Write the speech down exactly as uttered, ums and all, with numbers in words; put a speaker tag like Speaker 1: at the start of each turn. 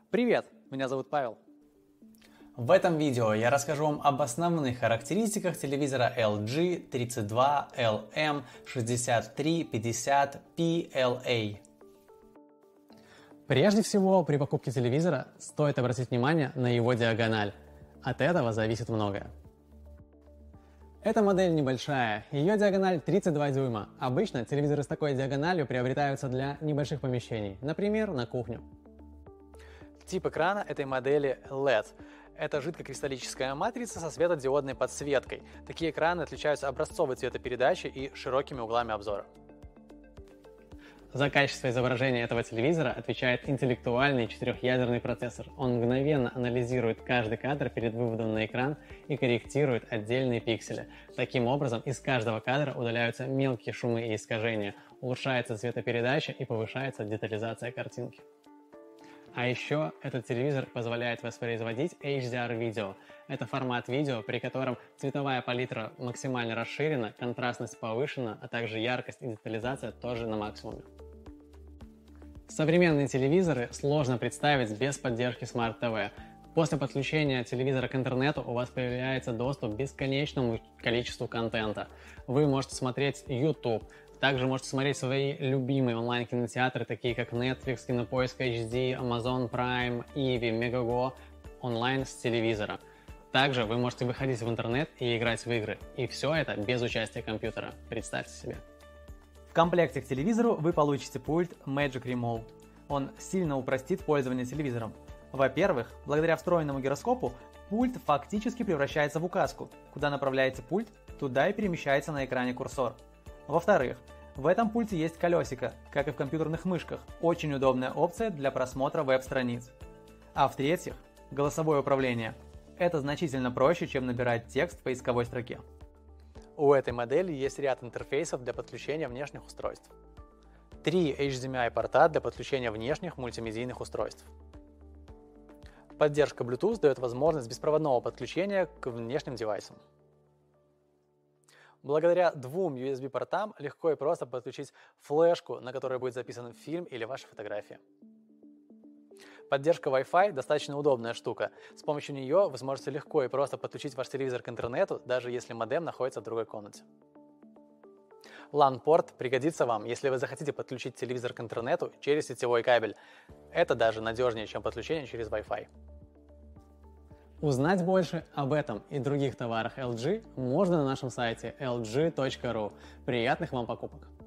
Speaker 1: Привет, меня зовут Павел.
Speaker 2: В этом видео я расскажу вам об основных характеристиках телевизора эл джи тридцать два эл эм шестьдесят три пятьдесят пи эл эй.
Speaker 3: Прежде всего, при покупке телевизора стоит обратить внимание на его диагональ. От этого зависит многое. Эта модель небольшая, ее диагональ тридцать два дюйма. Обычно телевизоры с такой диагональю приобретаются для небольших помещений, например, на кухню.
Speaker 1: Тип экрана этой модели эл и ди. Это жидкокристаллическая матрица со светодиодной подсветкой. Такие экраны отличаются образцовой цветопередачей и широкими углами обзора.
Speaker 3: За качество изображения этого телевизора отвечает интеллектуальный четырехъядерный процессор. Он мгновенно анализирует каждый кадр перед выводом на экран и корректирует отдельные пиксели. Таким образом, из каждого кадра удаляются мелкие шумы и искажения, улучшается цветопередача и повышается детализация картинки. А еще этот телевизор позволяет воспроизводить эйч ди ар-видео. Это формат видео, при котором цветовая палитра максимально расширена, контрастность повышена, а также яркость и детализация тоже на максимуме. Современные телевизоры сложно представить без поддержки Smart ти ви. После подключения телевизора к интернету у вас появляется доступ к бесконечному количеству контента. Вы можете смотреть YouTube, также можете смотреть свои любимые онлайн-кинотеатры, такие как Netflix, Кинопоиск эйч ди, Amazon Prime, Иви, Megogo, онлайн с телевизора. Также вы можете выходить в интернет и играть в игры. И все это без участия компьютера. Представьте себе.
Speaker 4: В комплекте к телевизору вы получите пульт Magic Remote. Он сильно упростит пользование телевизором. Во-первых, благодаря встроенному гироскопу пульт фактически превращается в указку. Куда направляете пульт, туда и перемещается на экране курсор. Во-вторых, в этом пульте есть колесико, как и в компьютерных мышках, очень удобная опция для просмотра веб-страниц. А в-третьих, голосовое управление. Это значительно проще, чем набирать текст в поисковой строке.
Speaker 1: У этой модели есть ряд интерфейсов для подключения внешних устройств. Три эйч ди эм ай порта для подключения внешних мультимедийных устройств. Поддержка Bluetooth дает возможность беспроводного подключения к внешним девайсам. Благодаря двум ю эс би-портам легко и просто подключить флешку, на которой будет записан фильм или ваша фотография. Поддержка Wi-Fi достаточно удобная штука. С помощью нее вы сможете легко и просто подключить ваш телевизор к интернету, даже если модем находится в другой комнате. лан-порт пригодится вам, если вы захотите подключить телевизор к интернету через сетевой кабель. Это даже надежнее, чем подключение через Wi-Fi.
Speaker 3: Узнать больше об этом и других товарах эл джи можно на нашем сайте эл джи точка ру. Приятных вам покупок!